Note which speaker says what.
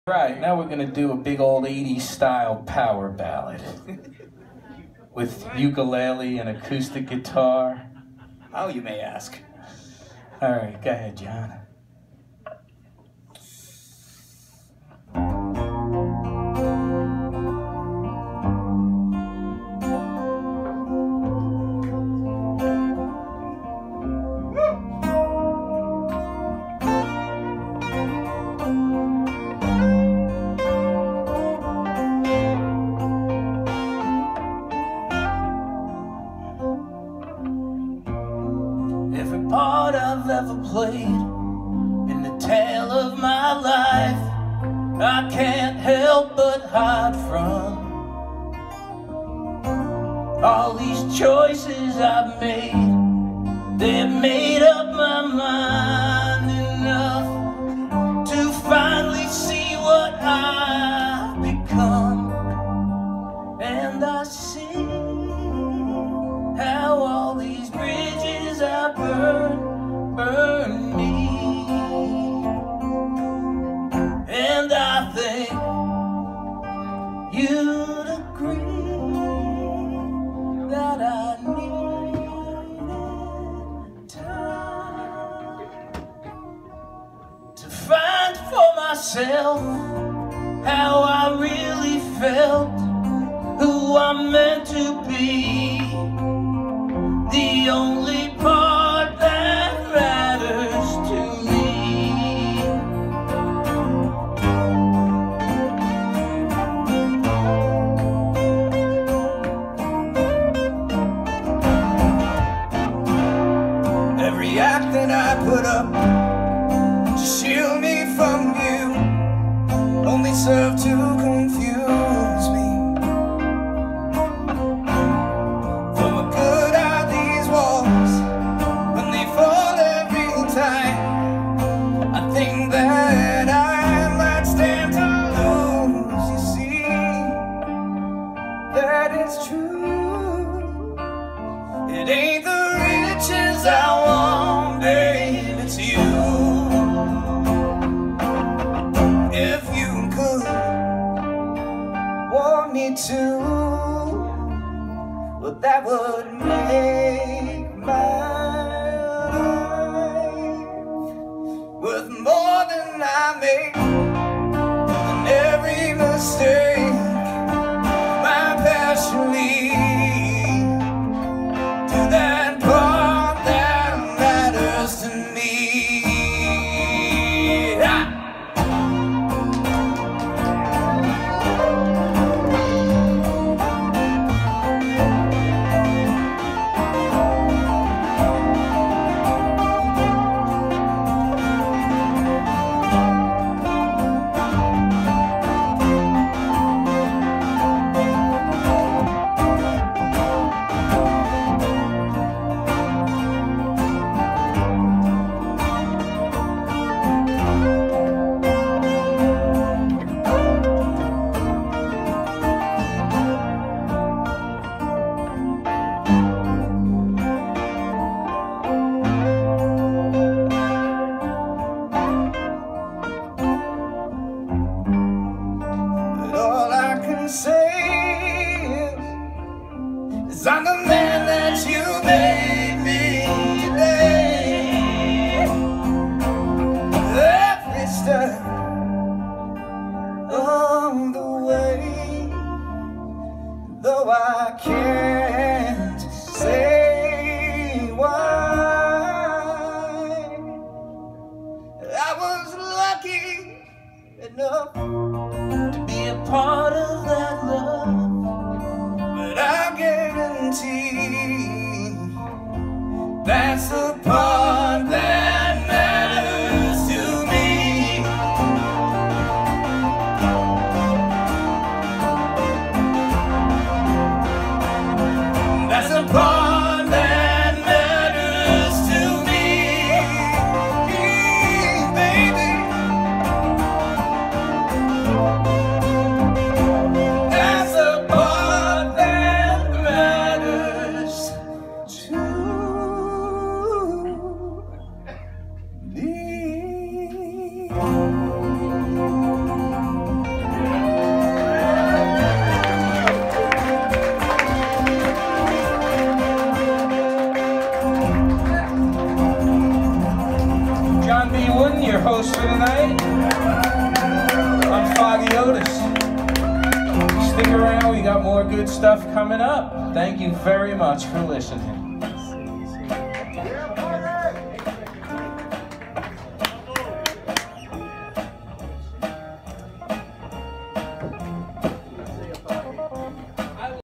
Speaker 1: Right, now we're gonna do a big old 80s style power ballad with ukulele and acoustic guitar.
Speaker 2: How, you may ask?
Speaker 1: All right, go ahead, John. Every part I've ever played in the tale of my life, I can't help but hide from. All these choices I've made, they've made up my mind enough to finally see what I've become. And I see how all these bridges I burn me. And I think you'd agree that I needed time to find for myself how I really felt, who I'm meant to be. The only part that matters to me. Every act that I put up to shield me from you only served to confuse me. It ain't the riches I want, babe, it's you. If you could want me to, well, that would make my life worth more than I make, than every mistake my passion leads. I'm the man that you made me today. Every step on the way, though I can't say why, I was lucky enough to be a part of that love. But I guarantee that's the part that matters to me. That's the part that matters to me, baby. That's the part that matters to me. host for the night. I'm Foggy Otis. Stick around, we got more good stuff coming up. Thank you very much for listening.